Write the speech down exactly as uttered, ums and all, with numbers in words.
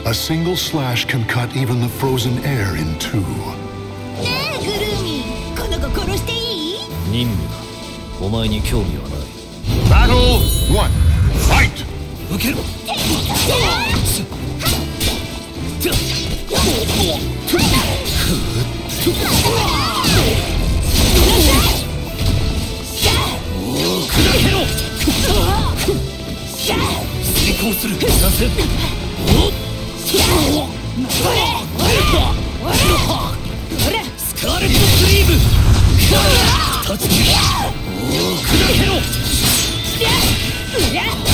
A single slash can cut even the frozen air in two. ねえグルーミー、この子殺していい？ 任務だ。お前に興味はない。 Battle one. Fight. 受けろ。砕けろ。成功する。させ。スカーレットスリーブ。二つ。砕けろ。